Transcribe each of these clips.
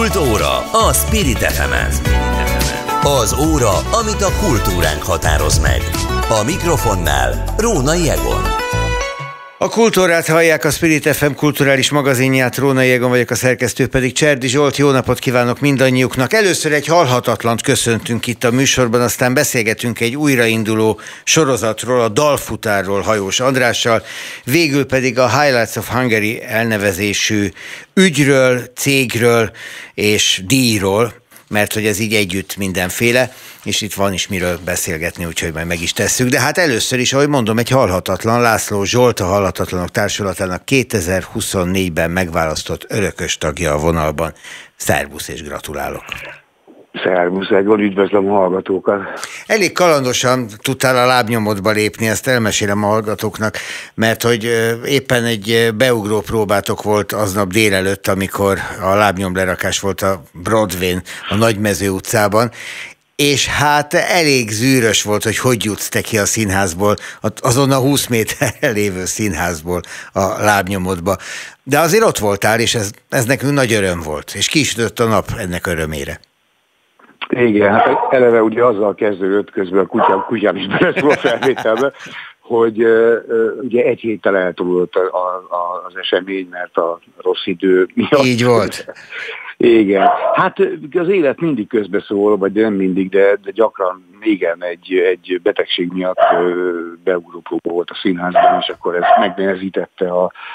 Kultúra a Spirit FM-en. Az óra, amit a kultúránk határoz meg. A mikrofonnál Rónai Egon. A kultúrát hallják, a Spirit FM kulturális magazinját, Rónai Egon vagyok, a szerkesztő pedig Cserdi Zsolt. Jó napot kívánok mindannyiuknak. Először egy halhatatlant köszöntünk itt a műsorban, aztán beszélgetünk egy újrainduló sorozatról, a Dalfutárról Hajós Andrással, végül pedig a Highlights of Hungary elnevezésű ügyről, cégről és díjról, mert hogy ez így együtt mindenféle, és itt van is miről beszélgetni, úgyhogy majd meg is tesszük. De hát először is, ahogy mondom, egy halhatatlan, László Zsolt, a Halhatatlanok Társulatának 2024-ben megválasztott örökös tagja a vonalban. Szervusz és gratulálok! Szervusz, Egon, üdvözlöm a hallgatókat! Elég kalandosan tudtál a lábnyomodba lépni, ezt elmesélem a hallgatóknak, mert hogy éppen egy beugró próbátok volt aznap délelőtt, amikor a lábnyomlerakás volt a Broadway-n, a Nagymező utcában, és hát elég zűrös volt, hogy jutsz te ki a színházból, azon a 20 méterre lévő színházból a lábnyomodba. De azért ott voltál, és ez nekünk nagy öröm volt, és ki is sütött a nap ennek örömére. Igen, hát eleve ugye azzal kezdődött, közben a kutyám is beleszól a felvételbe, hogy ugye egy héttel eltolódott az esemény, mert a rossz idő miatt. Így volt. Igen. Hát az élet mindig közbeszól, vagy nem mindig, de gyakran igen, egy betegség miatt beugró próba volt a színházban, és akkor ez megnehezítette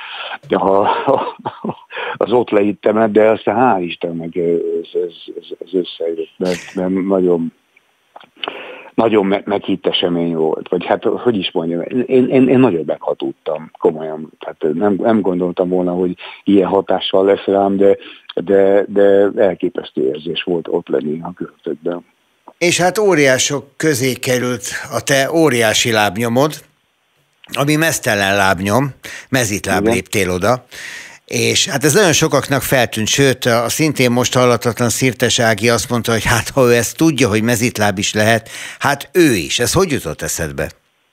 az ott leittemet, de aztán hál' Istennek ez összejött, mert nagyon meghitt esemény volt, vagy hát, hogy is mondjam, én nagyon meghatudtam, komolyan, tehát nem gondoltam volna, hogy ilyen hatással lesz rám, de elképesztő érzés volt ott lenni a körötökben. És hát óriások közé került a te óriási lábnyomod, ami meztelen lábnyom, mezitláb léptél oda, és hát ez nagyon sokaknak feltűnt, sőt, a szintén most hallatatlan Szirtes Ági azt mondta, hogy hát ha ő ezt tudja, hogy mezitláb is lehet, hát ő is. Ez hogy jutott eszedbe?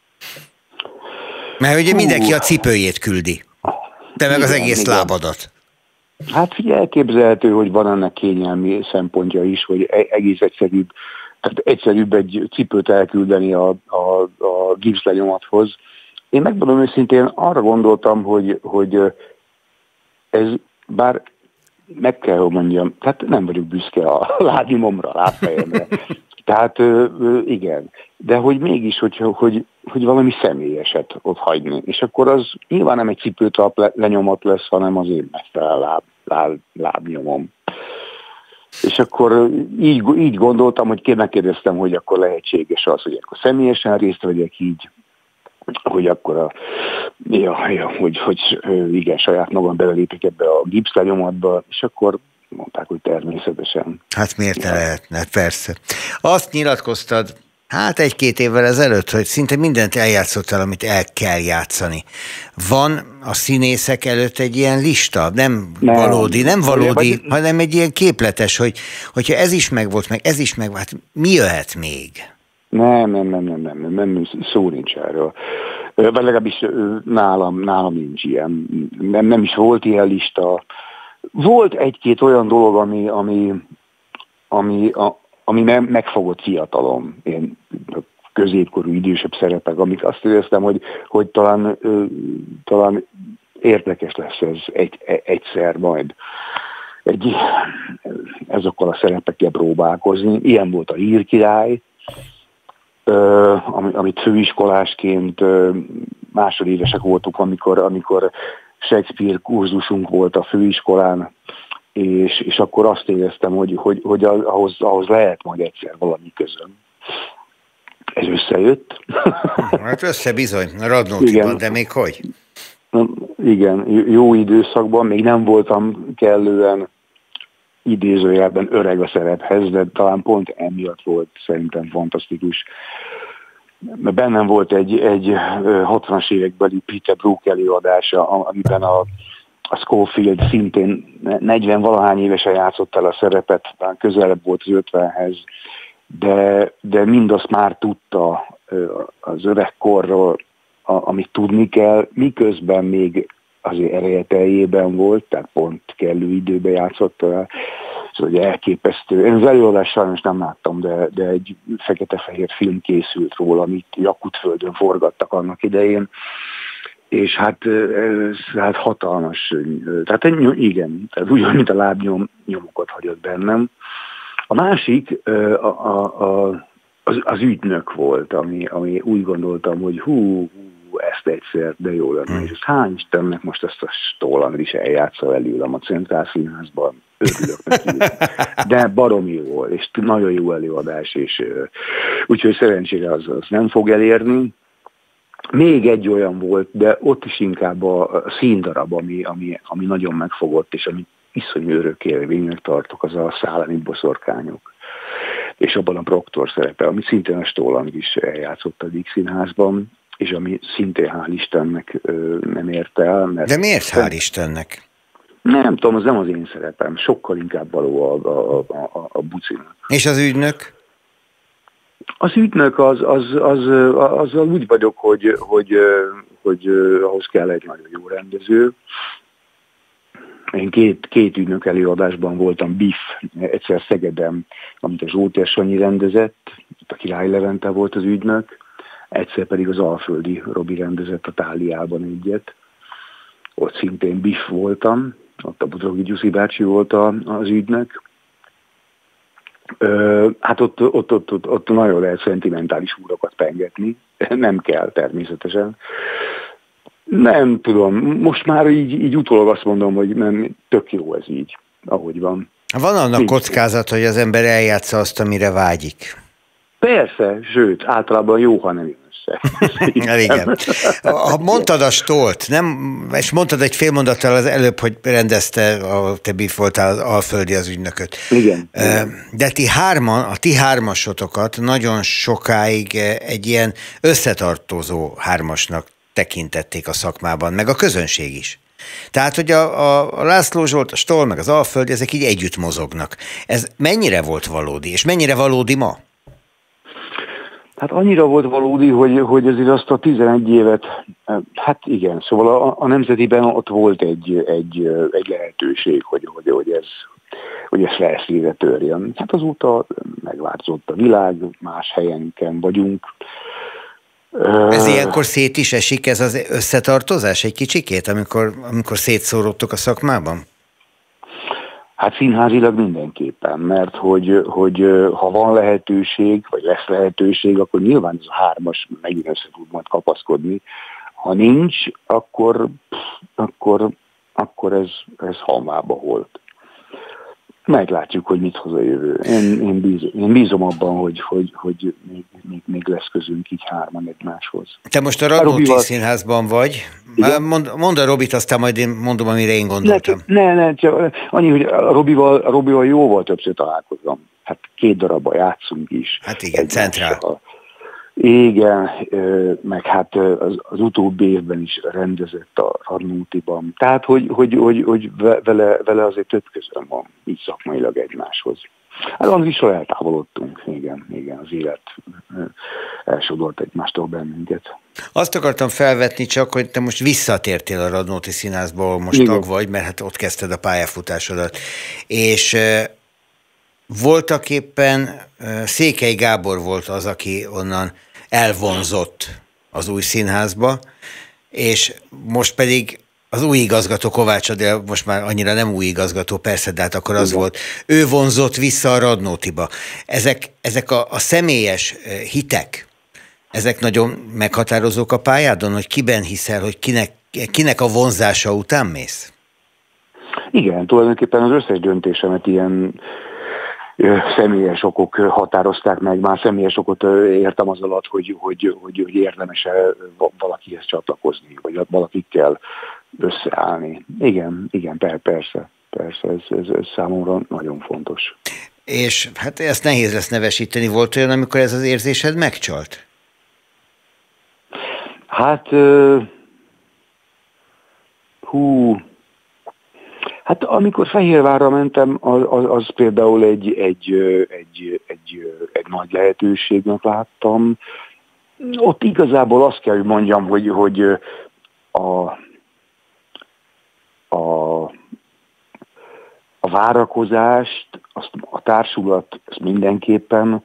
Mert ugye mindenki a cipőjét küldi, te meg az egész lábadat. Hát figyelj, elképzelhető, hogy van ennek kényelmi szempontja is, hogy egész egyszerűbb, tehát egyszerűbb egy cipőt elküldeni a gipszlenyomathoz. Én megmondom őszintén, arra gondoltam, hogy ez, bár meg kell, hogy mondjam, tehát nem vagyok büszke a lábnyomomra, a lábfejemre. Tehát igen, de hogy mégis, hogy valami személyeset ott hagyni. És akkor az nyilván nem egy cipőtalp lenyomat lesz, hanem az én meztelen lábnyomom. És akkor így gondoltam, hogy megkérdeztem, hogy akkor lehetséges az, hogy akkor személyesen részt vegyek így, hogy akkor hogy igen, saját magam belelépek ebbe a gipszlenyomatba, és akkor mondták, hogy természetesen. Hát miért ne lehetne? Persze. Azt nyilatkoztad, hát 1-2 évvel ezelőtt, hogy szinte mindent eljátszottál, amit el kell játszani. Van a színészek előtt egy ilyen lista? Nem valódi, hanem egy ilyen képletes, hogyha ez is megvolt, meg ez is megvolt, hát mi jöhet még? Nem, szó nincs erről. Vagy legalábbis nálam nincs ilyen. Nem is volt ilyen lista. Volt 1-2 olyan dolog, ami megfogott fiatalom. Én középkorú, idősebb szerepek, amik azt éreztem, hogy talán érdekes lesz ez egyszer majd. Ezokkal a szerepekkel próbálkozni. Ilyen volt a Hírkirály, amit főiskolásként másodévesek voltunk, amikor Shakespeare kurzusunk volt a főiskolán, és akkor azt éreztem, hogy ahhoz lehet majd egyszer valami közöm. Ez összejött. Hát össze bizony, Radnótiban, de még hogy? Igen, jó időszakban, még nem voltam kellően idézőjelben öreg a szerephez, de talán pont emiatt volt szerintem fantasztikus. Bennem volt egy 60-as évekbeli Peter Brook előadása, amiben a Schofield szintén 40-valahány évesen játszott el a szerepet, talán közelebb volt az 50-hez, de mindazt már tudta az öregkorról, amit tudni kell, miközben még azért ereje teljében volt, tehát pont kellő időben játszott el, Szóval elképesztő. Én az előadást sajnos nem láttam, de egy fekete-fehér film készült róla, amit Jakutföldön forgattak annak idején, és hát hatalmas, tehát igen, tehát ugyan, mint a lábnyomokat hagyott bennem. A másik az ügynök volt, ami úgy gondoltam, hogy ezt egyszer, de jó lenne. És hány Istennek most ezt a Stolan is eljátsza előlem a Centrál Színházban. Örülök neki. De baromi volt, és nagyon jó előadás, és úgyhogy szerencsére az nem fog elérni. Még egy olyan volt, de ott is inkább a színdarab, ami nagyon megfogott, és amit iszonyú örökérvénynek tartok, az a Szálemi boszorkányok. És abban a Proktor szerepe, ami szintén a Stolan is eljátszott a Víg Színházban, és ami szintén hál' Istennek nem ért el. De miért hál' Istennek? Nem tudom, az nem az én szerepem, sokkal inkább való a bucinak. És az ügynök? Az ügynök az úgy vagyok, hogy ahhoz kell egy nagyon jó rendező. Én két ügynök előadásban voltam, Biff, egyszer Szegeden, amit a Zsótér Sanyi rendezett, a Király Levente volt az ügynök, egyszer pedig az Alföldi Robi rendezett a Táliában egyet. Ott szintén Biff voltam, ott a Budrogi Gyuszi bácsi volt az ügynök. Hát ott nagyon lehet szentimentális húrokat pengetni, nem kell természetesen. Nem tudom, most már így utólag azt mondom, hogy nem, tök jó ez így, ahogy van. Van annak kockázat, hogy az ember eljátsza azt, amire vágyik. Persze, sőt, általában jó, ha nem jön össze. Igen. Ha mondtad a Stolt, és mondtad egy fél mondattal az előbb, hogy rendezte, te Biff voltál az Alföldi az ügynököt. Igen. De a ti hármasotokat nagyon sokáig egy ilyen összetartozó hármasnak tekintették a szakmában, meg a közönség is. Tehát, hogy a László Zsolt, a Stoll, meg az Alföldi, ezek így együtt mozognak. Ez mennyire volt valódi, és mennyire valódi ma? Hát annyira volt valódi, hogy azért azt a 11 évet, hát igen, szóval a Nemzetiben ott volt egy lehetőség, hogy ez felszínre törjön. Hát azóta megváltozott a világ, más helyenken vagyunk. Ez ilyenkor szét is esik, ez az összetartozás egy kicsikét, amikor szétszóródtok a szakmában? Hát színházilag mindenképpen, mert hogy ha van lehetőség, vagy lesz lehetőség, akkor nyilván ez a hármas megint össze tud majd kapaszkodni. Ha nincs, akkor ez hamvába holt. Meglátjuk, hogy mit hoz a jövő. Én bízom abban, hogy még lesz közünk így hárman egymáshoz. Te most a Radnóti Színházban vagy. Mondd a Robit, aztán majd én mondom, amire én gondoltam. Csak annyi, hogy a Robival jóval többször találkozom. Hát 2 darabban játszunk is. Hát igen, Centrál. Igen, meg hát az utóbbi évben is rendezett a Radnótiban. Tehát, hogy vele azért több közön van, így szakmailag egymáshoz. Hát annak is eltávolodtunk, igen, az élet elsodort egymástól bennünket. Azt akartam felvetni csak, hogy te most visszatértél a Radnóti Színházból, most igen. Tag vagy, mert hát ott kezdted a pályafutásodat. És voltak éppen Székely Gábor volt az, aki onnan elvonzott az új színházba, és most pedig az új igazgató Kovács Adél, most már annyira nem új igazgató, persze, de hát akkor az volt, ő vonzott vissza a Radnótiba. Ezek a személyes hitek, ezek nagyon meghatározók a pályádon, hogy kiben hiszel, hogy kinek a vonzása után mész? Igen, tulajdonképpen az összes döntésemet ilyen személyes okok határozták meg. Már személyes okot értem az alatt, hogy érdemes-e valakihez csatlakozni, vagy valakikkel összeállni. Igen, persze, ez számomra nagyon fontos. És hát ezt nehéz lesz nevesíteni. Volt olyan, amikor ez az érzésed megcsalt? Hát, hát amikor Fehérvárra mentem, az például egy nagy lehetőségnek láttam. Ott igazából azt kell, hogy mondjam, hogy a várakozást azt a társulat ezt mindenképpen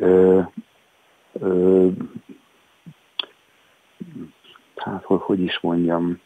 hát hogy is mondjam,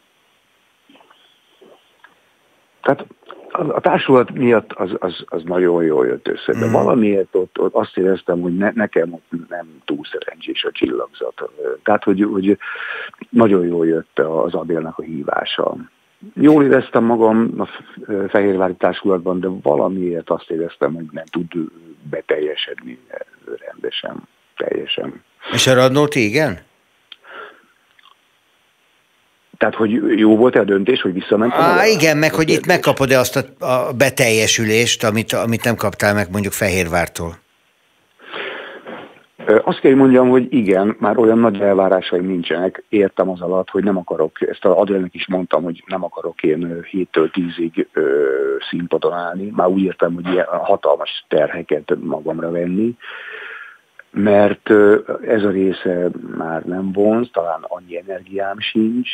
tehát a társulat miatt az nagyon jól jött össze, de valamiért ott azt éreztem, hogy nekem ott nem túl szerencsés a csillagzat. Tehát, hogy nagyon jól jött az Adélnek a hívása. Jól éreztem magam a Fehérvári Társulatban, de valamiért azt éreztem, hogy nem tud beteljesedni rendesen, teljesen. És a Radnóti igen? Tehát, hogy jó volt-e a döntés, hogy visszament? Igen, meg hogy itt megkapod-e azt a beteljesülést, amit nem kaptál meg mondjuk Fehérvártól? Azt kell, hogy mondjam, hogy igen, már olyan nagy elvárásaim nincsenek. Értem az alatt, hogy nem akarok, ezt az Adélnek is mondtam, hogy nem akarok én 7-től 10-ig színpadon állni. Már úgy értem, hogy ilyen hatalmas terheket magamra venni, mert ez a része már nem vonz, talán annyi energiám sincs,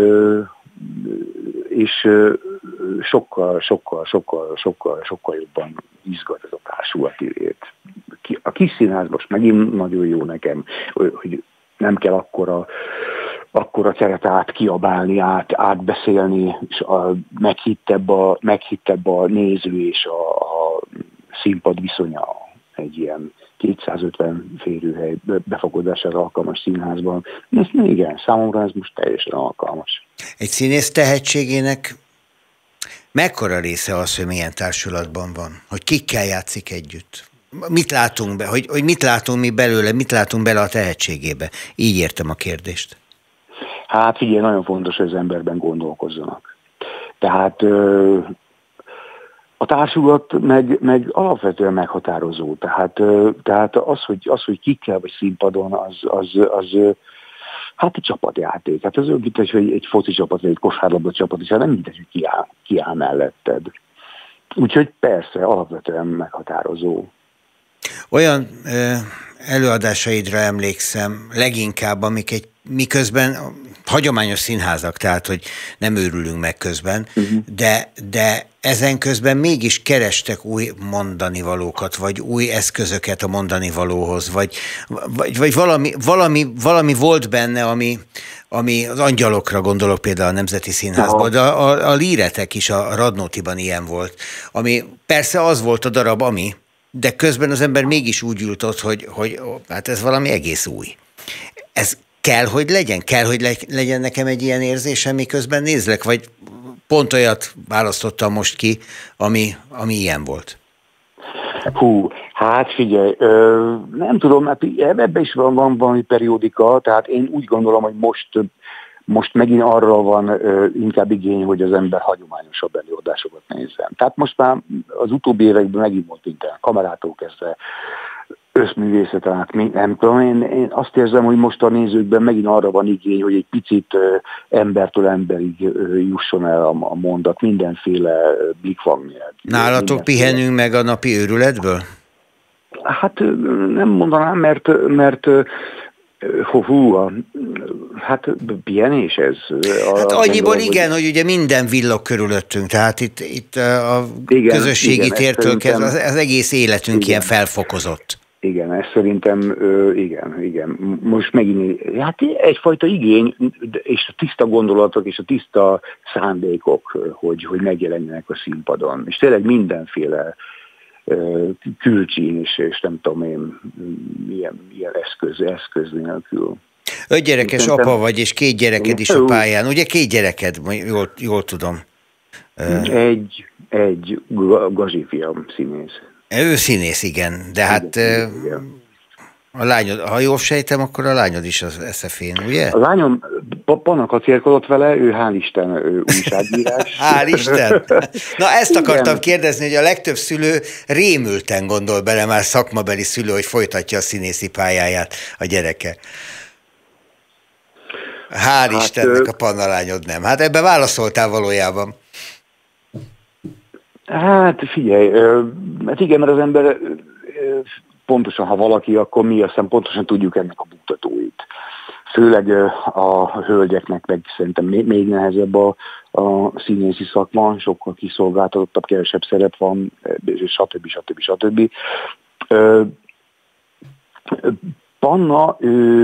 és sokkal jobban izgat ez a társulati lét. A kis színház most megint nagyon jó nekem, hogy nem kell akkora szerepet kiabálni, átbeszélni, és meghittebb a néző és a színpad viszonya egy ilyen 250 férőhely befogadására alkalmas színházban. Igen, számomra ez most teljesen alkalmas. Egy színész tehetségének mekkora része az, hogy milyen társulatban van? Hogy kikkel játszik együtt? Mit látunk be? Hogy mit látunk mi belőle? Mit látunk bele a tehetségébe? Így értem a kérdést. Hát figyelj, nagyon fontos, hogy az emberben gondolkozzanak. Tehát a társulat meg alapvetően meghatározó. Tehát az, hogy kikkel vagy színpadon, az hát egy csapatjáték. Hát az olyan, hogy egy foci csapat, vagy egy kosárlabda csapat, és nem mindegy, hogy ki áll melletted. Úgyhogy persze, alapvetően meghatározó. Olyan előadásaidra emlékszem leginkább, amik miközben hagyományos színházak, tehát, hogy nem őrülünk meg közben, de ezen közben mégis kerestek új mondanivalókat, vagy új eszközöket a mondanivalóhoz, vagy valami volt benne, ami az Angyalokra gondolok például a Nemzeti Színházban, de a Líretek is a Radnótiban ilyen volt, ami persze az volt a darab, de közben az ember mégis úgy ült ott, hogy hát ez valami egész új. Ez kell, hogy legyen? Kell, hogy legyen nekem egy ilyen érzésem, miközben nézlek, vagy pont olyat választottam most ki, ami ilyen volt? Hát figyelj, nem tudom, hát ebben is van valami periódika, tehát én úgy gondolom, hogy most megint arra van inkább igény, hogy az ember hagyományosabb előadásokat nézzen. Tehát most már az utóbbi években megint volt internet kamerától kezdve, összművészeten át, nem tudom, én azt érzem, hogy most a nézőkben megint arra van igény, hogy egy picit embertől emberig jusson el a mondat, mindenféle blikfang nélkül. Nálatok pihenünk meg a napi őrületből? Hát nem mondanám, mert hát pihenés ez. Hát annyiból igen, hogy ugye minden villog körülöttünk, tehát itt a közösségi tértől kezdve az egész életünk ilyen felfokozott. Igen, ez szerintem, igen. Most megint, hát egyfajta igény, és a tiszta gondolatok, és a tiszta szándékok, hogy megjelenjenek a színpadon. És tényleg mindenféle külcsín és nem tudom én, ilyen eszköz nélkül. 5 gyerekes apa vagy, és 2 gyereked is a pályán. Ugye 2 gyereked, jól tudom. Egy gazsifiam színész. Ő színész, igen, de hát a lányod, ha jól sejtem, akkor a lányod is az SZF-én, ugye? A lányom panakacérkodott vele, ő hál' Isten újságírás. Hál' Isten! Na ezt akartam kérdezni, hogy a legtöbb szülő rémülten gondol bele, már szakmabeli szülő, hogy folytatja a színészi pályáját a gyereke. Hál' Istennek a panna lányod nem. Hát ebben válaszoltál valójában. Hát figyelj, hát igen, mert az ember pontosan, ha valaki, akkor mi aztán pontosan tudjuk ennek a buktatóit. főleg a hölgyeknek meg szerintem még nehezebb a színészi szakma, sokkal kiszolgáltatottabb, kevesebb szerep van, stb. Panna,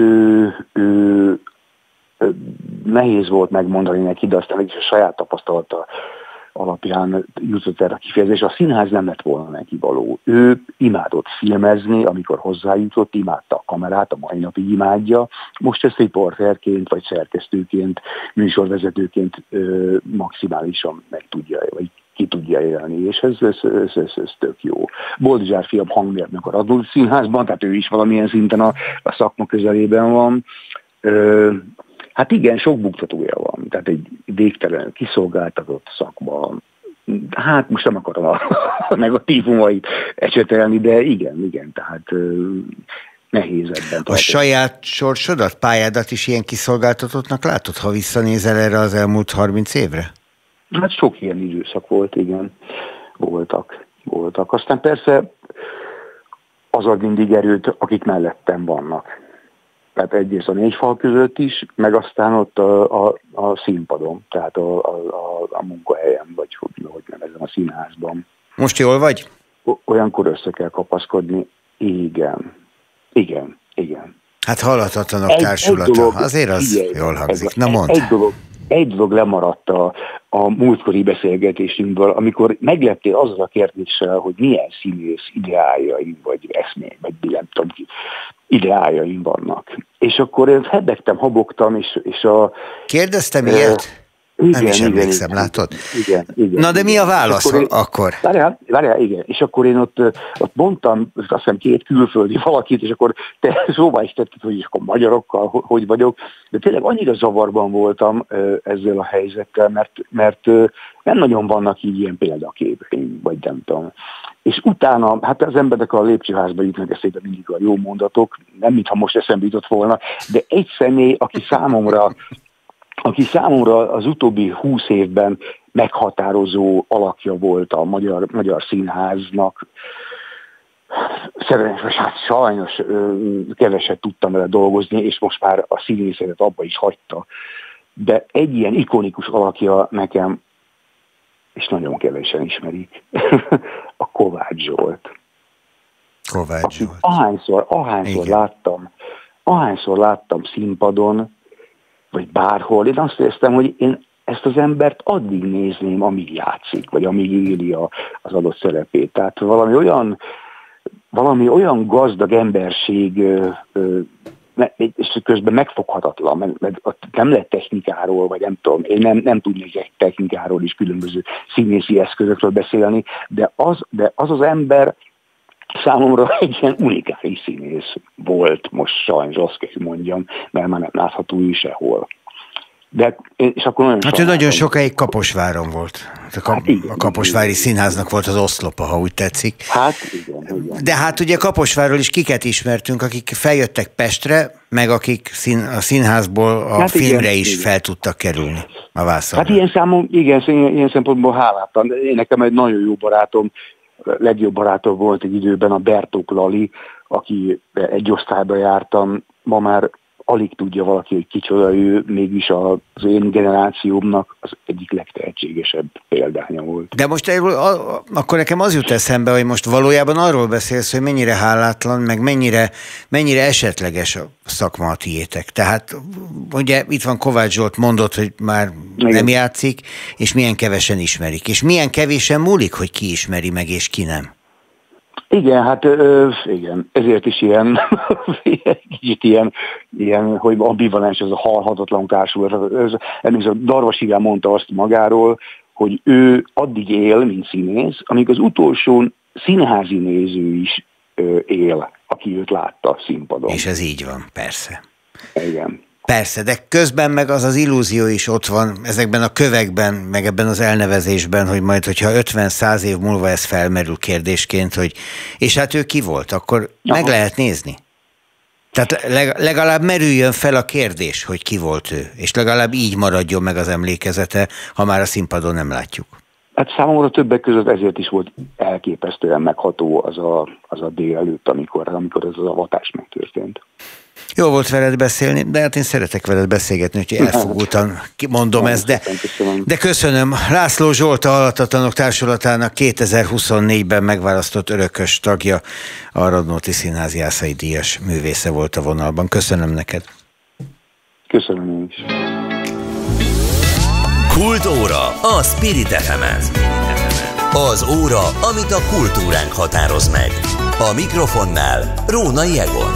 nehéz volt megmondani neki, de aztán a saját tapasztalata alapján jutott erre a kifejezés. A színház nem lett volna neki való. Ő imádott filmezni, amikor hozzájutott, imádta a kamerát, a mai napig imádja. Most ezt riporterként, vagy szerkesztőként, műsorvezetőként maximálisan meg tudja, vagy ki tudja élni, és ez tök jó. Boldizsár fiam hangmérnök a Radnóti Színházban, tehát ő is valamilyen szinten a szakma közelében van. Hát igen, sok buktatója van, tehát egy végtelen kiszolgáltatott szakma. Hát most nem akarom a negatívumait ecsetelni, de igen, tehát nehéz ebben. A saját sorsodat, pályádat is ilyen kiszolgáltatottnak látod, ha visszanézel erre az elmúlt 30 évre? Hát sok ilyen időszak volt, igen. Voltak. Aztán persze az ad mindig erőt, akik mellettem vannak. Tehát egyrészt a 4 fal között is, meg aztán ott a színpadon, tehát a munkahelyem, vagy hogy nevezem, a színházban. Most jól vagy? Olyankor össze kell kapaszkodni. Igen. Hát hallathatlanok társulata. Azért az igen, jól hangzik. Na mondd. Egy dolog lemaradt a múltkori beszélgetésünkből, amikor megleptél azzal a kérdéssel, hogy milyen színész ideájaim, vagy eszmény, vagy nem tudom ki, ideájaim vannak. És akkor én hebegtem, habogtam, és a... Kérdeztem ilyet? Nem is emlékszem, látod? Igen. Na de mi a válasz akkor? Várjál, igen. És akkor én ott mondtam, azt hiszem 2 külföldi valakit, és akkor te szóvá is tetted, hogy akkor magyarokkal hogy vagyok. De tényleg annyira zavarban voltam ezzel a helyzettel, mert nem nagyon vannak így ilyen példaképeim, vagy nem tudom. És utána, hát az emberek a lépcsőházba jutnak eszébe mindig a jó mondatok, nem mintha most eszembe jutott volna, de egy személy, aki számomra az utóbbi 20 évben meghatározó alakja volt a magyar színháznak. Sajnos keveset tudtam vele dolgozni, és most már a színészetet abba is hagyta. De egy ilyen ikonikus alakja nekem, és nagyon kevesen ismerik, a Kovács Zsolt. Ahányszor láttam színpadon, vagy bárhol, én azt éreztem, hogy én ezt az embert addig nézném, amíg játszik, vagy amíg éli az adott szerepét. Tehát valami olyan gazdag emberség, és közben megfoghatatlan, mert nem lehet technikáról, vagy nem tudom, én nem tudnék technikáról is különböző színészi eszközökről beszélni, de az ember számomra egy ilyen unikális színész volt, most sajnos azt kell mondjam, mert már nem látható ő sehol. És akkor nagyon ő nagyon sokáig Kaposváron volt. A Kaposvári Színháznak volt az oszlopa, ha úgy tetszik. Hát igen. De hát ugye Kaposvárról is kiket ismertünk, akik feljöttek Pestre, meg akik a színházból a filmre is fel tudtak kerülni a vászonra. Hát ilyen szempontból hálátlan. Én nekem egy nagyon jó barátom, legjobb barátom volt egy időben a Bertók Lali, aki egy osztályba jártam, ma már alig tudja valaki, hogy kicsoda ő, mégis az én generációmnak az egyik legtehetségesebb példánya volt. De most akkor nekem az jut eszembe, hogy most valójában arról beszélsz, hogy mennyire hálátlan, meg mennyire esetleges a szakma a tiétek. Tehát ugye itt van Kovács Zsolt, mondott, hogy már nem játszik, és milyen kevesen ismerik. És milyen kevésen múlik, hogy ki ismeri meg, és ki nem. Igen, hát igen, ezért is ilyen, kicsit ilyen, hogy ambivalens ez a halhatatlan társulat. Emlékszem, Darvas Iván mondta azt magáról, hogy ő addig él, mint színész, amíg az utolsó színházi néző is él, aki őt látta színpadon. És ez így van, persze. Igen. Persze, de közben meg az illúzió is ott van ezekben a kövekben, meg ebben az elnevezésben, hogy majd, hogyha 50-100 év múlva ez felmerül kérdésként, hogy és hát ő ki volt, akkor meg lehet nézni. Tehát legalább merüljön fel a kérdés, hogy ki volt ő, és legalább így maradjon meg az emlékezete, ha már a színpadon nem látjuk. Hát számomra többek között ezért is volt elképesztően megható az a délelőtt, amikor ez az avatás megtörtént. Jó volt veled beszélni, de hát én szeretek veled beszélgetni, úgyhogy elfogultan mondom ezt, de köszönöm. László Zsolt, a Halhatatlanok Társulatának 2024-ben megválasztott örökös tagja, a Radnóti Színház Jászai díjas művésze volt a vonalban. Köszönöm neked. Köszönöm én is. Kultóra a Spirit FM-en. Az óra, amit a kultúránk határoz meg. A mikrofonnál Rónai Egon.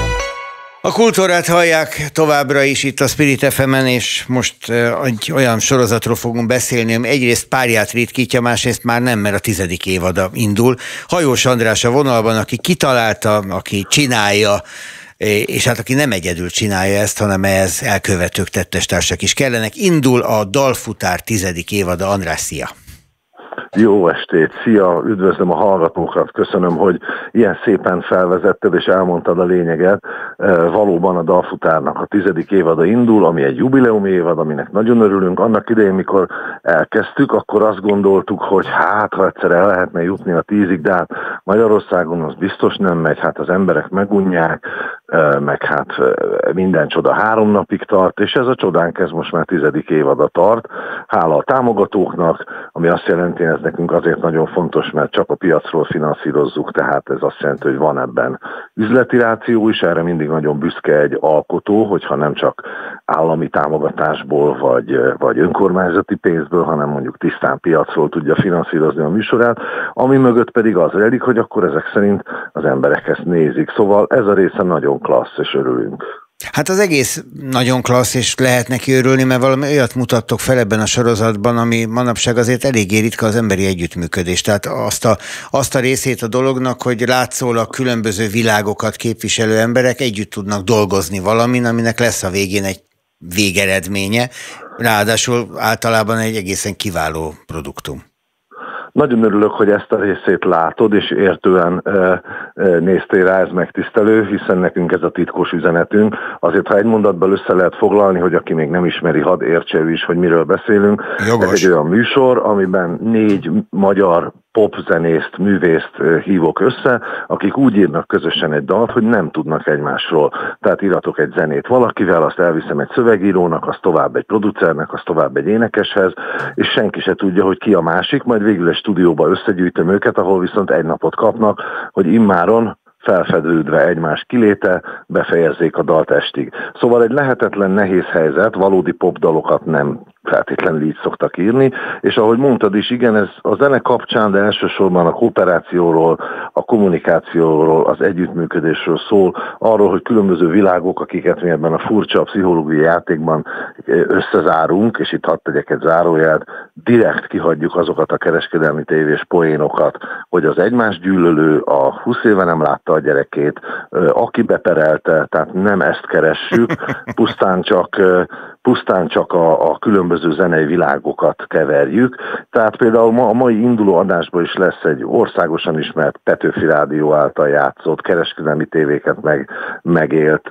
A kultúrát hallják továbbra is itt a Spirit FM-en, és most egy olyan sorozatról fogunk beszélni, ami egyrészt párját ritkítja, másrészt már nem, mert a 10. évada indul. Hajós András a vonalban, aki kitalálta, aki csinálja, és hát aki nem egyedül csinálja ezt, hanem ehhez elkövetők, tettestársak is kellenek. Indul a Dalfutár 10. évada. András, szia! Jó estét, szia, üdvözlöm a hallgatókat, köszönöm, hogy ilyen szépen felvezetted és elmondtad a lényeget. Valóban a Dalfutárnak a 10. évada indul, ami egy jubileumi évad, aminek nagyon örülünk. Annak idején, mikor elkezdtük, akkor azt gondoltuk, hogy hát, ha egyszer el lehetne jutni a 10-ig, de hát Magyarországon az biztos nem megy, hát az emberek megunják, meg hát minden csoda 3 napig tart, és ez a csodánk, ez most már 10. évada tart. Hála a támogatóknak, ami azt jelenti, ez nekünk azért nagyon fontos, mert csak a piacról finanszírozzuk, tehát ez azt jelenti, hogy van ebben üzleti ráció is, erre mindig nagyon büszke egy alkotó, hogyha nem csak állami támogatásból vagy önkormányzati pénzből, hanem mondjuk tisztán piacról tudja finanszírozni a műsorát, ami mögött pedig az rejlik, hogy akkor ezek szerint az emberek ezt nézik. Szóval ez a része nagyon klassz, és örülünk. Hát az egész nagyon klassz, és lehet neki örülni, mert valami olyat mutattok fel ebben a sorozatban, ami manapság azért eléggé ritka, az emberi együttműködés. Tehát azt a részét a dolognak, hogy látszólag különböző világokat képviselő emberek együtt tudnak dolgozni valamin, aminek lesz a végén egy végeredménye, ráadásul általában egy egészen kiváló produktum. Nagyon örülök, hogy ezt a részét látod, és értően néztél rá, ez megtisztelő, hiszen nekünk ez a titkos üzenetünk. Azért, ha egy mondatban össze lehet foglalni, hogy aki még nem ismeri, hadd értse ő is, hogy miről beszélünk. Jogos. Ez egy olyan műsor, amiben 4 magyar popzenészt, művészt hívok össze, akik úgy írnak közösen egy dalt, hogy nem tudnak egymásról. Tehát íratok egy zenét valakivel, azt elviszem egy szövegírónak, azt tovább egy producernek, azt tovább egy énekeshez, és senki se tudja, hogy ki a másik, majd végül egy stúdióba összegyűjtöm őket, ahol viszont egy napot kapnak, hogy immáron felfedődve egymás kiléte, befejezzék a dalt estig. Szóval egy lehetetlen nehéz helyzet, valódi popdalokat nem feltétlenül így szoktak írni, és ahogy mondtad is, igen, ez a zene kapcsán, de elsősorban a kooperációról, a kommunikációról, az együttműködésről szól, arról, hogy különböző világok, akiket mi ebben a furcsa pszichológiai játékban összezárunk, és itt hadd tegyek egy zárójelt, direkt kihagyjuk azokat a kereskedelmi tévés poénokat, hogy az egymást gyűlölő a 20 éve nem látta a gyerekét, aki beperelte, tehát nem ezt keressük, pusztán csak a különböző zenei világokat keverjük. Tehát például a mai induló adásban is lesz egy országosan ismert Petőfi Rádió által játszott, kereskedelmi tévéket megélt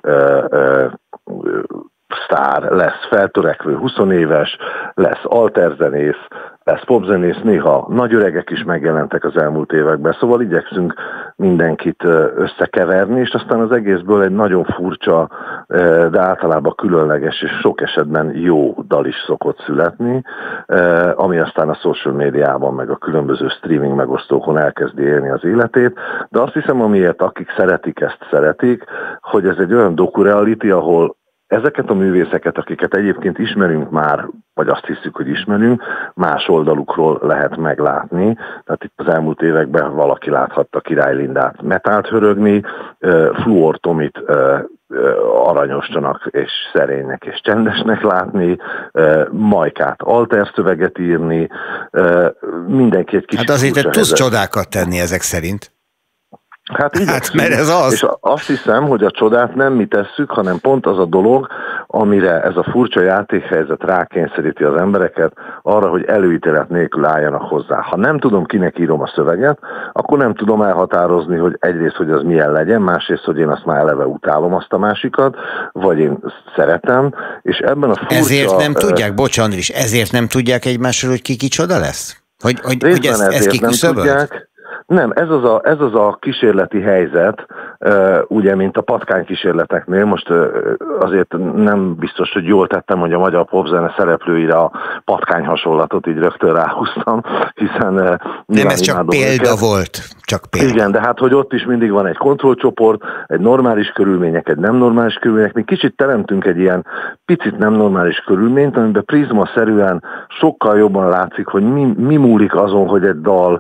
sztár, lesz feltörekvő 20 éves, lesz alterzenész, lesz popzenész, néha nagy öregek is megjelentek az elmúlt években, szóval igyekszünk mindenkit összekeverni, és aztán az egészből egy nagyon furcsa, de általában különleges és sok esetben jó dal is szokott születni, ami aztán a social médiában, meg a különböző streaming megosztókon elkezdi élni az életét, de azt hiszem, amiért akik szeretik, ezt szeretik, hogy ez egy olyan doku-reality, ahol ezeket a művészeket, akiket egyébként ismerünk már, vagy azt hiszük, hogy ismerünk, más oldalukról lehet meglátni. Tehát itt az elmúlt években valaki láthatta Király Lindát metált hörögni, Fluor Tomit aranyostanak és szerénynek és csendesnek látni, Majkát alterszöveget írni, mindenki egy kicsit... Hát azért te tudsz csodákat tenni ezek szerint. Hát mert ez az. És azt hiszem, hogy a csodát nem mi tesszük, hanem pont az a dolog, amire ez a furcsa játékhelyzet rákényszeríti az embereket arra, hogy előítélet nélkül álljanak hozzá. Ha nem tudom, kinek írom a szöveget, akkor nem tudom elhatározni, hogy egyrészt, hogy az milyen legyen, másrészt, hogy én azt már eleve utálom azt a másikat, vagy én szeretem, és ebben a furcsa... Ezért nem tudják, Andris, ezért nem tudják egymásról, hogy ki kicsoda lesz? Hogy ezt kiküszöbölt? Nem, ez az a kísérleti helyzet, ugye, mint a patkánykísérleteknél, most azért nem biztos, hogy jól tettem, hogy a magyar popzene szereplőire a patkány hasonlatot így rögtön ráhúztam, hiszen nem, ez csak példa volt. Csak példa. Igen, de hát, hogy ott is mindig van egy kontrollcsoport, egy normális körülmények, egy nem normális körülmények. Mi kicsit teremtünk egy ilyen picit nem normális körülményt, amiben prizmaszerűen sokkal jobban látszik, hogy mi múlik azon, hogy egy dalnak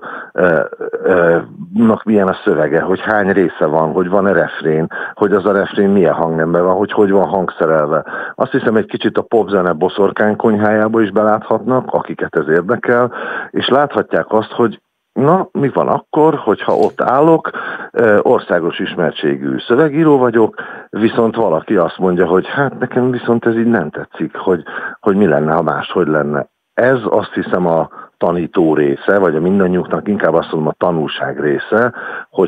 milyen a szövege, hogy hány része van, hogy van-e refrén, hogy az a refrén milyen hangnemben van, hogy van hangszerelve. Azt hiszem, egy kicsit a popzene boszorkánykonyhájába is beláthatnak, akiket ez érdekel, és láthatják azt, hogy na, mi van akkor, hogyha ott állok, országos ismertségű szövegíró vagyok, viszont valaki azt mondja, hogy hát nekem viszont ez így nem tetszik, hogy mi lenne, ha máshogy lenne. Ez azt hiszem a tanító része, vagy a mindannyiunknak inkább azt mondom a tanulság része, hogy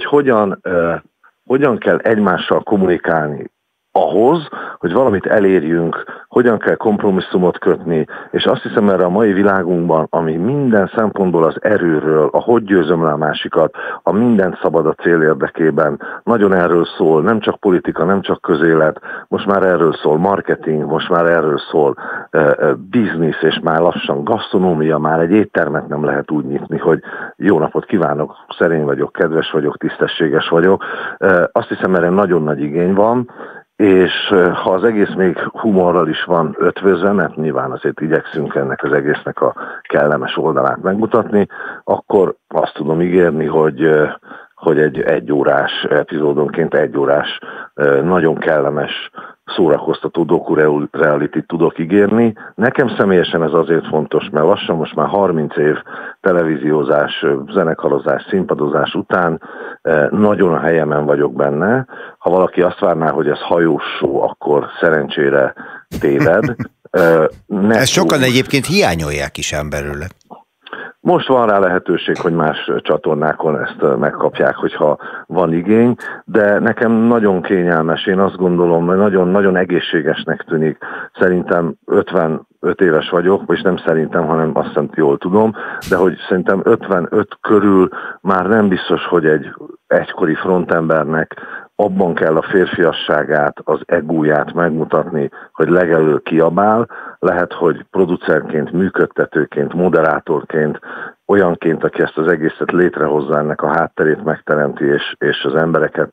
hogyan kell egymással kommunikálni ahhoz, hogy valamit elérjünk, hogyan kell kompromisszumot kötni, és azt hiszem erre a mai világunkban, ami minden szempontból az erőről, a hogy győzöm le a másikat, a mindent szabad a cél érdekében, nagyon erről szól, nem csak politika, nem csak közélet, most már erről szól marketing, most már erről szól biznisz, és már lassan gasztronómia, már egy éttermet nem lehet úgy nyitni, hogy jó napot kívánok, szerény vagyok, kedves vagyok, tisztességes vagyok. Azt hiszem erre nagyon nagy igény van, és ha az egész még humorral is van ötvözve, mert nyilván azért igyekszünk ennek az egésznek a kellemes oldalát megmutatni, akkor azt tudom ígérni, hogy egy órás epizódonként 1 órás, nagyon kellemes, szórakoztató doku-reality tudok ígérni. Nekem személyesen ez azért fontos, mert lassan most már 30 év televíziózás, zenekarozás, színpadozás után nagyon a helyemen vagyok benne. Ha valaki azt várná, hogy ez hajós show, akkor szerencsére téved. Ezt sokan egyébként hiányolják is belőle. Most van rá lehetőség, hogy más csatornákon ezt megkapják, hogyha van igény, de nekem nagyon kényelmes, én azt gondolom, hogy nagyon-nagyon egészségesnek tűnik. Szerintem 55 éves vagyok, és nem szerintem, hanem azt hiszem jól tudom, de hogy szerintem 55 körül már nem biztos, hogy egy egykori frontembernek abban kell a férfiasságát, az egóját megmutatni, hogy legelől kiabál, lehet, hogy producerként, működtetőként, moderátorként, olyanként, aki ezt az egészet létrehozza, ennek a hátterét megteremti, és az embereket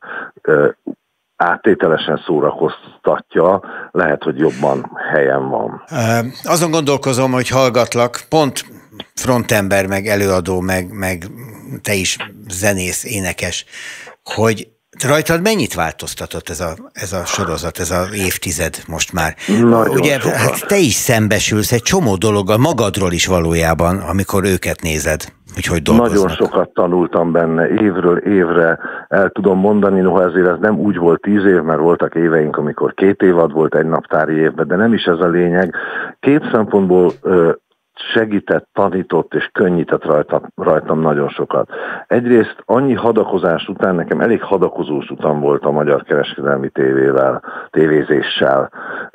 áttételesen szórakoztatja, lehet, hogy jobban helyen van. Azon gondolkozom, hogy hallgatlak, pont frontember, meg előadó, meg te is zenész, énekes, hogy rajtad mennyit változtatott ez a sorozat, ez az évtized most már? Nagyon ugye hát te is szembesülsz egy csomó dologgal magadról is valójában, amikor őket nézed, hogy dolgoznak. Nagyon sokat tanultam benne, évről évre el tudom mondani, noha ezért ez nem úgy volt 10 év, mert voltak éveink, amikor 2 évad volt egy naptári évben, de nem is ez a lényeg. 2 szempontból segített, tanított és könnyített rajtam nagyon sokat. Egyrészt annyi hadakozás után, nekem elég hadakozós utam volt a Magyar Kereskedelmi tévézéssel,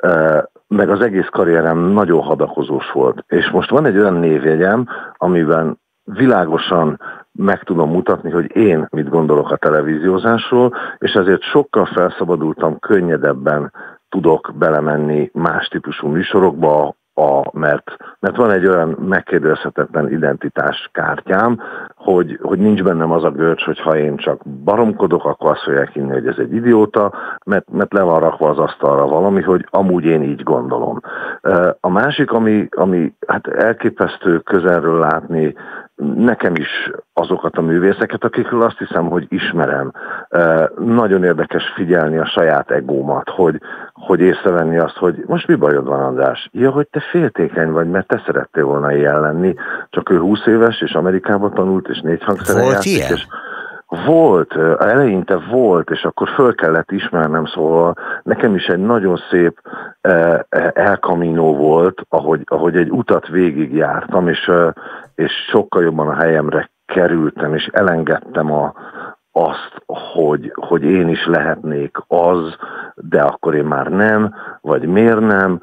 meg az egész karrierem nagyon hadakozós volt. És most van egy olyan névjegyem, amiben világosan meg tudom mutatni, hogy én mit gondolok a televíziózásról, és ezért sokkal felszabadultam, könnyedebben tudok belemenni más típusú műsorokba, mert van egy olyan megkérdezhetetlen identitáskártyám, hogy nincs bennem az a görcs, hogy ha én csak baromkodok, akkor azt fogják hinni, hogy ez egy idióta, mert le van rakva az asztalra valami, hogy amúgy én így gondolom. A másik, ami hát elképesztő közelről látni, nekem is azokat a művészeket, akikről azt hiszem, hogy ismerem. Nagyon érdekes figyelni a saját egómat, hogy észrevenni azt, hogy most mi bajod van, András? Ja, hogy te féltékeny vagy, mert te szerettél volna ilyen lenni, csak ő 20 éves, és Amerikában tanult, és 4 hangszeren játszik. Ilyen? És volt, eleinte volt, és akkor föl kellett ismernem, szóval nekem is egy nagyon szép El Camino volt, ahogy egy utat végigjártam, és sokkal jobban a helyemre kerültem, és elengedtem azt, hogy én is lehetnék az, de akkor én már nem, vagy miért nem.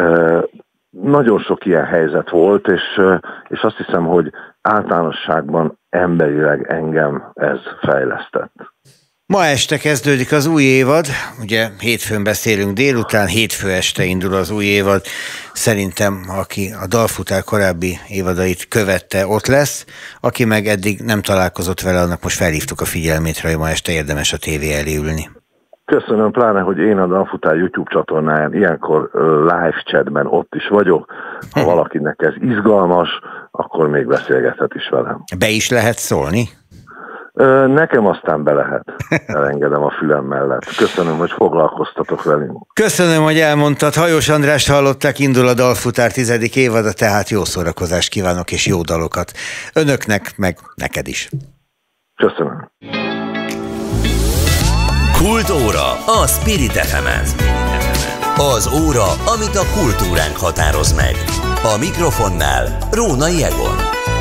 Nagyon sok ilyen helyzet volt, és azt hiszem, hogy általánosságban emberileg engem ez fejlesztett. Ma este kezdődik az új évad, ugye hétfőn beszélünk délután, hétfő este indul az új évad. Szerintem, aki a Dalfutár korábbi évadait követte, ott lesz, aki meg eddig nem találkozott vele, annak most felhívtuk a figyelmét rá, hogy ma este érdemes a tévé elé ülni. Köszönöm, pláne, hogy én a Dalfutár YouTube csatornáján ilyenkor live chatben ott is vagyok. Ha valakinek ez izgalmas, akkor még beszélgethet is velem. Be is lehet szólni? Nekem aztán be lehet. Elengedem a fülem mellett. Köszönöm, hogy foglalkoztatok velünk. Köszönöm, hogy elmondtad. Hajós Andrást hallották, indul a Dalfutár 10. évada, tehát jó szórakozást kívánok és jó dalokat. Önöknek, meg neked is. Köszönöm. Kultúra a Spirit FM-en. Az óra, amit a kultúránk határoz meg. A mikrofonnál Rónai Egon.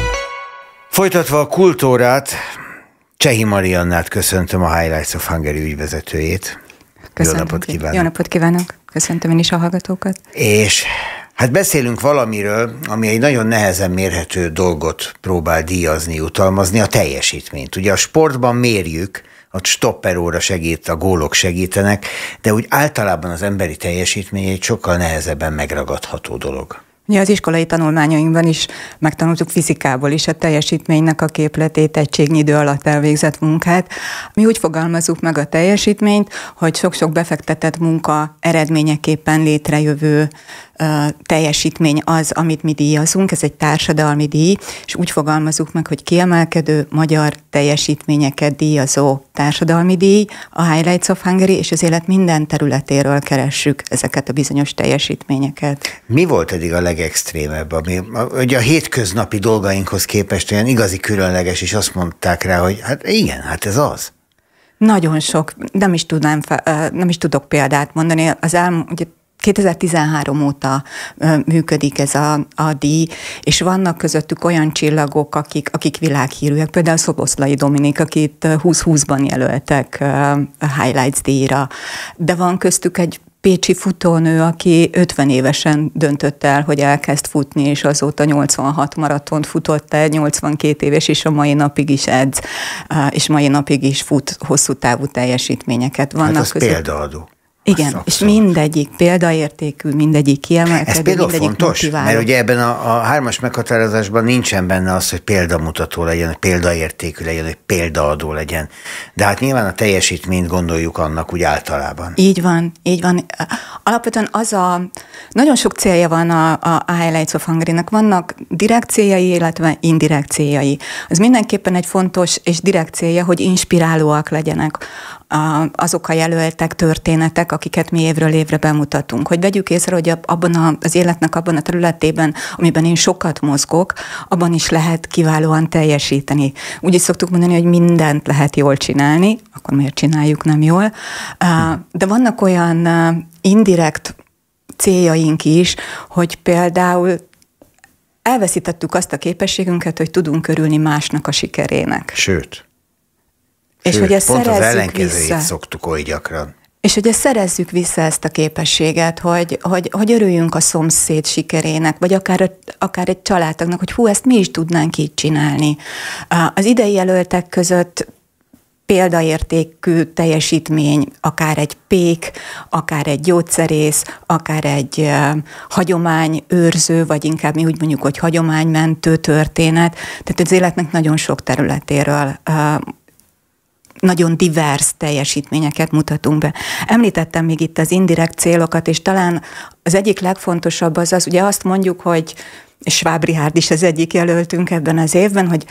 Folytatva a kultúrát, Csehi Mariannát köszöntöm, a Highlights of Hungary ügyvezetőjét. Köszönöm. Jó napot kívánok! Jó napot kívánok! Köszöntöm én is a hallgatókat. És hát beszélünk valamiről, ami egy nagyon nehezen mérhető dolgot próbál díjazni, jutalmazni, a teljesítményt. Ugye a sportban mérjük, a stopperóra segít, a gólok segítenek, de úgy általában az emberi teljesítmény egy sokkal nehezebben megragadható dolog. Ugye az iskolai tanulmányainkban is megtanultuk fizikából is a teljesítménynek a képletét, egységnyi idő alatt elvégzett munkát. Mi úgy fogalmazzuk meg a teljesítményt, hogy sok-sok befektetett munka eredményeképpen létrejövő teljesítmény az, amit mi díjazunk, ez egy társadalmi díj, és úgy fogalmazzuk meg, hogy kiemelkedő magyar teljesítményeket díjazó társadalmi díj, a Highlights of Hungary, és az élet minden területéről keressük ezeket a bizonyos teljesítményeket. Mi volt eddig a legextrémebb, ami ugye a hétköznapi dolgainkhoz képest olyan igazi különleges, és azt mondták rá, hogy hát igen, hát ez az? Nagyon sok, nem is tudok példát mondani. Ugye 2013 óta működik ez a díj, és vannak közöttük olyan csillagok, akik világhírűek. Például Szoboszlai Dominik, akit 2020-ban jelöltek Highlights díjra. De van köztük egy pécsi futónő, aki 50 évesen döntött el, hogy elkezd futni, és azóta 86 maratont futott el, 82 éves, és a mai napig is edz, és mai napig is fut hosszú távú teljesítményeket. Vannak hát az példaadó. Igen, és mindegyik példaértékű, mindegyik kiemelkedő, ez például mindegyik fontos, motiváló. mert ugye ebben a 3-as meghatározásban nincsen benne az, hogy példamutató legyen, hogy példaértékű legyen, hogy példaadó legyen. De hát nyilván a teljesítményt gondoljuk annak úgy általában. Így van, így van. Alapvetően nagyon sok célja van a Highlights of Hungary-nak. Vannak direkt céljai, illetve indirekt céljai. Az mindenképpen egy fontos és direkt célja, hogy inspirálóak legyenek azok a jelöltek, történetek, akiket mi évről évre bemutatunk. Hogy vegyük észre, hogy az életnek abban a területében, amiben én sokat mozgok, abban is lehet kiválóan teljesíteni. Úgy is szoktuk mondani, hogy mindent lehet jól csinálni, akkor miért csináljuk nem jól. De vannak olyan indirekt céljaink is, hogy például elveszítettük azt a képességünket, hogy tudunk örülni másnak a sikerének. Sőt, hogy ezt pont az ellenkezőjét vissza. szoktuk oly gyakran. És hogy ezt szerezzük vissza, ezt a képességet, hogy örüljünk a szomszéd sikerének, vagy akár egy családtagnak, hogy hú, ezt mi is tudnánk így csinálni. Az idei jelöltek között példaértékű teljesítmény, akár egy pék, akár egy gyógyszerész, akár egy hagyományőrző, vagy inkább mi úgy mondjuk, hogy hagyománymentő történet. Tehát az életnek nagyon sok területéről nagyon divers teljesítményeket mutatunk be. Említettem még itt az indirekt célokat, és talán az egyik legfontosabb az, ugye azt mondjuk, hogy Schwab Richárd is az egyik jelöltünk ebben az évben, hogy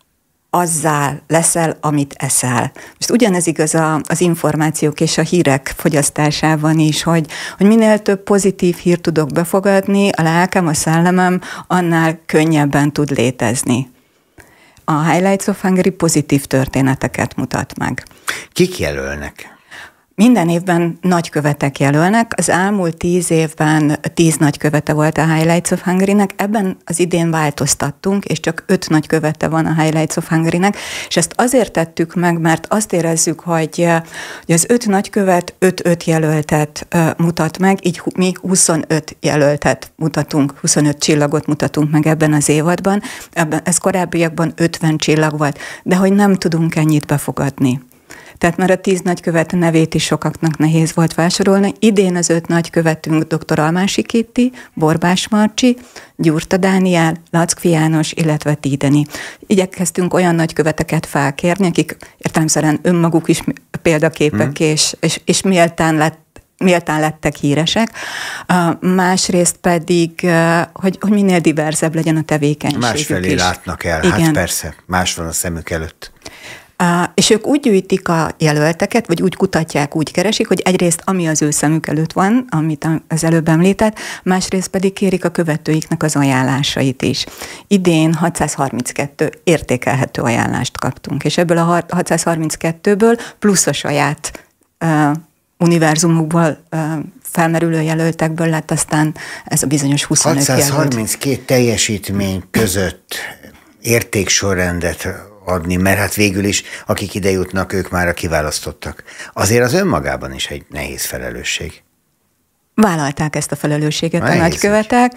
azzá leszel, amit eszel. Most ugyanez igaz az információk és a hírek fogyasztásában is, hogy minél több pozitív hírt tudok befogadni, a lelkem, a szellemem annál könnyebben tud létezni. A Highlights of Hungary pozitív történeteket mutat meg. Kik jelölnek? Minden évben nagykövetek jelölnek. Az elmúlt 10 évben 10 nagykövete volt a Highlights of Hungary-nek. Ebben az idén változtattunk, és csak 5 nagykövete van a Highlights of Hungary-nek, és ezt azért tettük meg, mert azt érezzük, hogy az 5 nagykövet 5 jelöltet mutat meg, így mi 25 jelöltet mutatunk, 25 csillagot mutatunk meg ebben az évadban. Ez korábbiakban 50 csillag volt, de hogy nem tudunk ennyit befogadni. Tehát már a 10 nagykövet nevét is sokaknak nehéz volt felsorolni. Idén az 5 nagykövetünk dr. Almási Kitti, Borbás Marcsi, Gyurta Dániel, Lackfi János, illetve Tídeni. Igyekeztünk olyan nagyköveteket felkérni, akik értelemszerűen önmaguk is példaképek, és méltán lettek híresek. Másrészt pedig, hogy minél diverzebb legyen a tevékenységük is. Másfelé látnak el, igen. Hát persze, más van a szemük előtt. És ők úgy gyűjtik a jelölteket, vagy úgy kutatják, úgy keresik, hogy egyrészt ami az ő szemük előtt van, amit az előbb említett, másrészt pedig kérik a követőiknek az ajánlásait is. Idén 632 értékelhető ajánlást kaptunk, és ebből a 632-ből plusz a saját univerzumukból felmerülő jelöltekből lett aztán ez a bizonyos 25 632 jelölt. Teljesítmény között értéksorrendet adni, mert hát végül is, akik ide jutnak, ők már a kiválasztottak. Azért az önmagában is egy nehéz felelősség. Vállalták ezt a felelősséget a nagykövetek.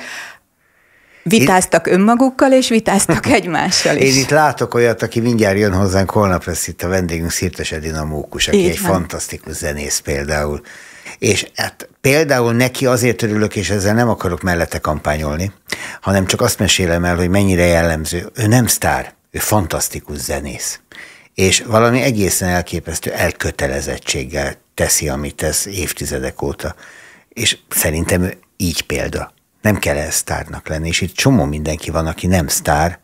Vitáztak önmagukkal, és vitáztak egymással is. Én itt látok olyat, aki mindjárt jön hozzánk, holnap lesz itt a vendégünk, Szirtes Edina Mókus, aki egy fantasztikus zenész például. És hát például neki azért örülök, és ezzel nem akarok mellette kampányolni, hanem csak azt mesélem el, hogy mennyire jellemző. Ő nem sztár, ő fantasztikus zenész. És valami egészen elképesztő elkötelezettséggel teszi, amit tesz évtizedek óta. És szerintem ő így példa. Nem kell ez sztárnak lenni, és itt csomó mindenki van, aki nem sztár,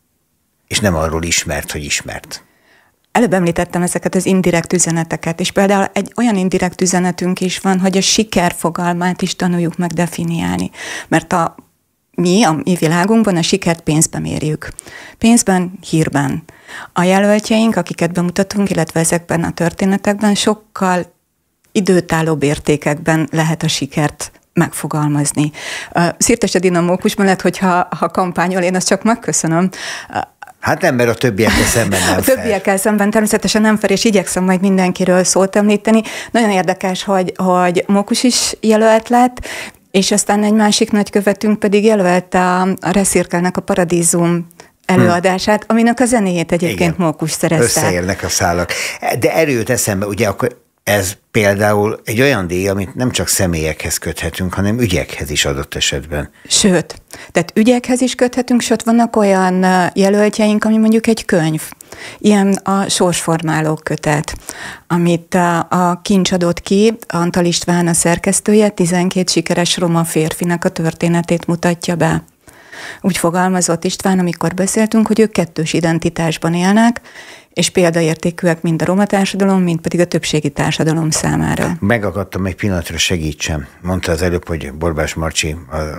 és nem arról ismert, hogy ismert. Előbb említettem ezeket az indirekt üzeneteket, és például egy olyan indirekt üzenetünk is van, hogy a siker fogalmát is tanuljuk meg definiálni. Mert a mi világunkban a sikert pénzben mérjük. Pénzben, hírben. A jelöltjeink, akiket bemutatunk, illetve ezekben a történetekben sokkal időtállóbb értékekben lehet a sikert megfogalmazni. Szirtes Edina Mókus mellett, hogyha kampányol, én azt csak megköszönöm. Hát nem, mert a többiekkel szemben nem fair. A többiekkel szemben természetesen nem fair, és igyekszem majd mindenkiről szót említeni. Nagyon érdekes, hogy Mókus is jelölt lett, és aztán egy másik nagykövetünk pedig jelölte a Reszirkelnek a Paradízum előadását, aminek a zenéjét egyébként Mókus szerezte. Összeérnek a szálak. De erőt eszembe, ugye akkor ez például egy olyan díj, amit nem csak személyekhez köthetünk, hanem ügyekhez is adott esetben. Sőt, tehát ügyekhez is köthetünk, sőt vannak olyan jelöltjeink, ami mondjuk egy könyv. Ilyen a Sorsformáló kötet, amit a Kincs adott ki, Antal István a szerkesztője, 12 sikeres roma férfinak a történetét mutatja be. Úgy fogalmazott István, amikor beszéltünk, hogy ők kettős identitásban élnek, és példaértékűek mind a roma társadalom, mind pedig a többségi társadalom számára. Megakadtam egy pillanatra, segítsem. Mondta az előbb, hogy Borbás Marcsi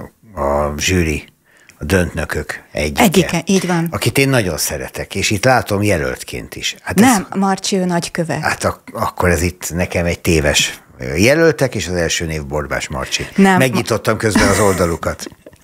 a zsűri, a döntnökök egyike. Így van. Akit én nagyon szeretek, és itt látom jelöltként is. Hát nem, Marcsi ő nagykövet. Hát akkor ez itt nekem egy téves jelöltek, és az első név Borbás Marcsi. Megnyitottam közben az oldalukat.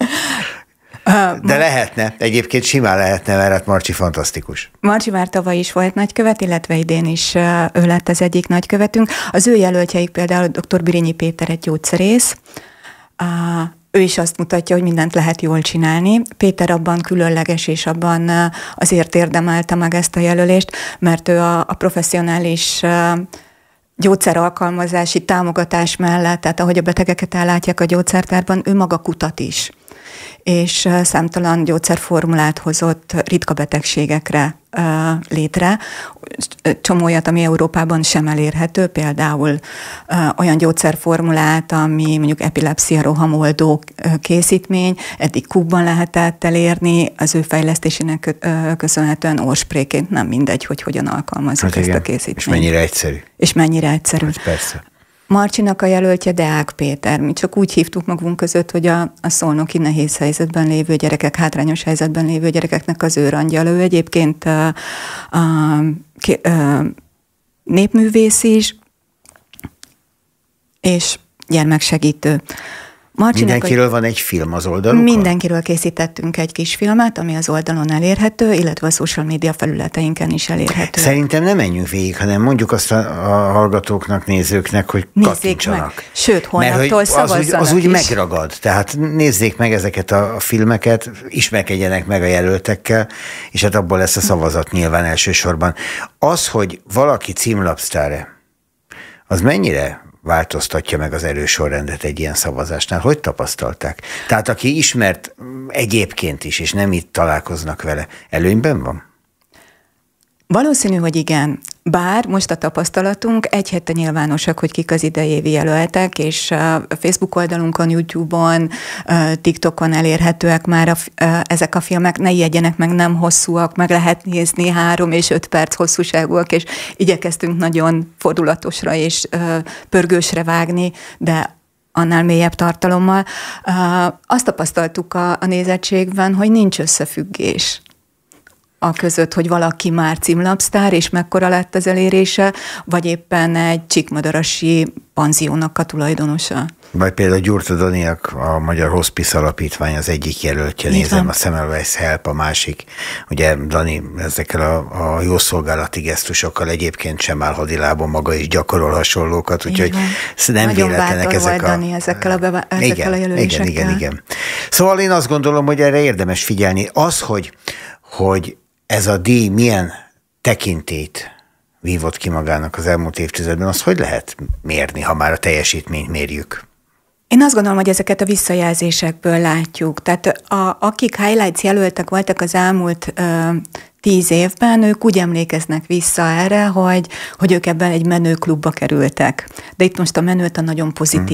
De lehetne, egyébként simán lehetne, mert hát Marcsi fantasztikus. Marcsi már tavaly is volt nagykövet, illetve idén is ő lett az egyik nagykövetünk. Az ő jelöltjeik például dr. Birinyi Péter egy gyógyszerész. Ő is azt mutatja, hogy mindent lehet jól csinálni. Péter abban különleges, és abban azért érdemelte meg ezt a jelölést, mert ő a professzionális gyógyszeralkalmazási támogatás mellett, tehát ahogy a betegeket ellátják a gyógyszertárban, ő maga kutat is. És számtalan gyógyszerformulát hozott ritka betegségekre létre. Csomó olyat, ami Európában sem elérhető, például olyan gyógyszerformulát, ami mondjuk epilepszia rohamoldó készítmény, eddig Kubban lehetett elérni, az ő fejlesztésének köszönhetően orspréként nem mindegy, hogy hogyan alkalmazzuk ezt a készítményt. És mennyire egyszerű. És mennyire egyszerű. Hát persze. Marcsinak a jelöltje Deák Péter. Mi csak úgy hívtuk magunk között, hogy a szolnoki nehéz helyzetben lévő gyerekek, hátrányos helyzetben lévő gyerekeknek az őrangyal. Ő egyébként népművész is, és gyermeksegítő. Mindenkiről van egy film az oldalukon? Mindenkiről készítettünk egy kis filmet, ami az oldalon elérhető, illetve a social media felületeinken is elérhető. Szerintem nem menjünk végig, hanem mondjuk azt a hallgatóknak, nézőknek, hogy kattintsanak. Meg. Sőt, holnaptól szavazzanak az úgy is. megragad. Tehát nézzék meg ezeket a filmeket, ismerkedjenek meg a jelöltekkel, és hát abból lesz a szavazat nyilván elsősorban. Az, hogy valaki címlapsztár-e, az mennyire változtatja meg az erősorrendet egy ilyen szavazásnál? Hogy tapasztalták? Tehát aki ismert egyébként is, és nem itt találkoznak vele, előnyben van? Valószínű, hogy igen. Bár most a tapasztalatunk egy hete nyilvánosak, hogy kik az idejévi jelöltek, és a Facebook oldalunkon, YouTube-on, TikTokon elérhetőek már ezek a filmek. Ne ijedjenek meg, nem hosszúak, meg lehet nézni 3 és 5 perc hosszúságúak, és igyekeztünk nagyon fordulatosra és pörgősre vágni, de annál mélyebb tartalommal. Azt tapasztaltuk a nézettségben, hogy nincs összefüggés a között, hogy valaki már címlapsztár, és mekkora lett az elérése, vagy éppen egy csíkmadarasi panziónak a tulajdonosa. Vagy például Gyurta Daniak, a Magyar Hospice Alapítvány az egyik jelöltje, nézem, a Semmelweis Help a másik. Ugye Dani ezekkel a jószolgálati gesztusokkal egyébként sem áll hadilábon, maga is gyakorol hasonlókat, úgyhogy nem nagyon véletlenek ezek a... Dani ezekkel a jelölésekkel. Igen. Szóval én azt gondolom, hogy erre érdemes figyelni. Az, hogy ez a díj milyen tekintélyt vívott ki magának az elmúlt évtizedben, azt hogy lehet mérni, ha már a teljesítményt mérjük? Én azt gondolom, hogy ezeket a visszajelzésekből látjuk. Tehát akik highlights jelöltek voltak az elmúlt 10 évben, ők úgy emlékeznek vissza erre, hogy ők ebben egy menőklubba kerültek. De itt most a menőt a nagyon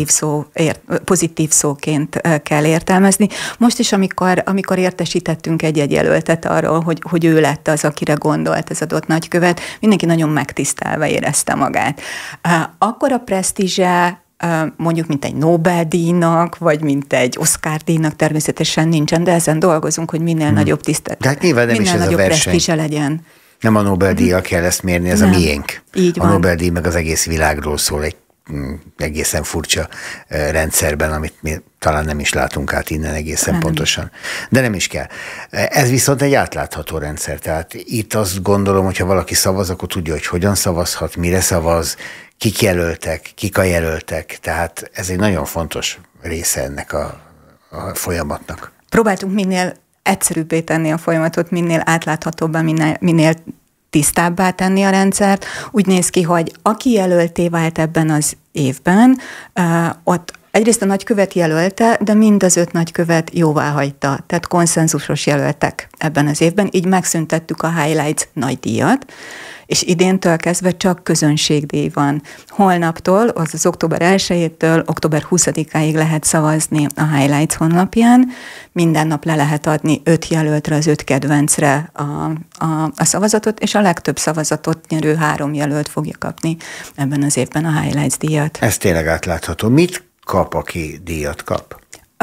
pozitív szóként kell értelmezni. Most is, amikor értesítettünk egy jelöltet arról, hogy ő lett az, akire gondolt ez adott nagykövet, mindenki nagyon megtisztelve érezte magát. Akkor a presztízse, mondjuk, mint egy Nobel-díjnak, vagy mint egy Oscar-díjnak természetesen nincsen, de ezen dolgozunk, hogy minél nagyobb de hát nyilván nem minél is ez a verseny legyen. Nem a Nobel-díjjal kell ezt mérni, ez a miénk. Így van. A Nobel-díj meg az egész világról szól egy egészen furcsa rendszerben, amit mi talán nem is látunk át innen egészen pontosan. De nem is kell. Ez viszont egy átlátható rendszer, tehát itt azt gondolom, hogyha valaki szavaz, akkor tudja, hogy hogyan szavazhat, mire szavaz, kik jelöltek, kik a jelöltek, tehát ez egy nagyon fontos része ennek a folyamatnak. Próbáltunk minél egyszerűbbé tenni a folyamatot, minél átláthatóbbá, minél tisztábbá tenni a rendszert. Úgy néz ki, hogy aki jelölté vált ebben az évben, ott egyrészt a nagykövet jelölte, de mind az 5 nagykövet jóváhagyta, tehát konszenzusos jelöltek ebben az évben, így megszüntettük a Highlights nagydíjat, és idéntől kezdve csak közönségdíj van. Holnaptól, az október 1-től október 20-áig lehet szavazni a Highlights honlapján. Minden nap le lehet adni 5 jelöltre, az 5 kedvencre a szavazatot, és a legtöbb szavazatot nyerő 3 jelölt fogja kapni ebben az évben a Highlights díjat. Ez tényleg átlátható. Mit kap, aki díjat kap?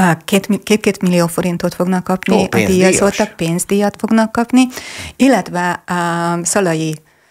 2 millió forintot fognak kapni a díjazottak, pénzdíjat fognak kapni, illetve Szalai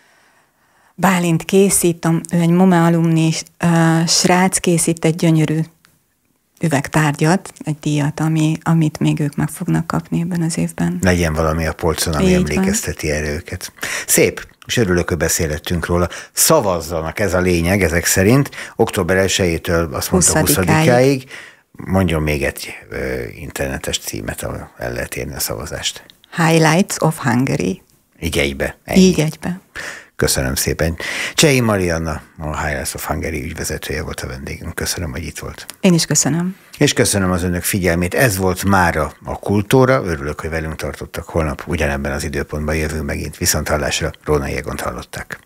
Bálint készít, ő egy MOME alumni srác, készít egy gyönyörű üvegtárgyat, egy díjat, amit még ők meg fognak kapni ebben az évben. Legyen valami a polcon, ami emlékezteti erre őket. Szép, és örülök, hogy beszélhettünk róla. Szavazzanak, ez a lényeg ezek szerint. Október 1-től azt mondta 20-áig. Mondjon még egy internetes címet, ahol el lehet érni a szavazást. Highlights of Hungary. Így egybe. Így egybe. Köszönöm szépen. Csehi Marianna, a Highlights of Hungary ügyvezetője volt a vendégünk. Köszönöm, hogy itt volt. Én is köszönöm. És köszönöm az önök figyelmét. Ez volt mára a Kultúra. Örülök, hogy velünk tartottak. Holnap ugyanebben az időpontban jövünk megint. Viszonthallásra. Rónai Egont hallották.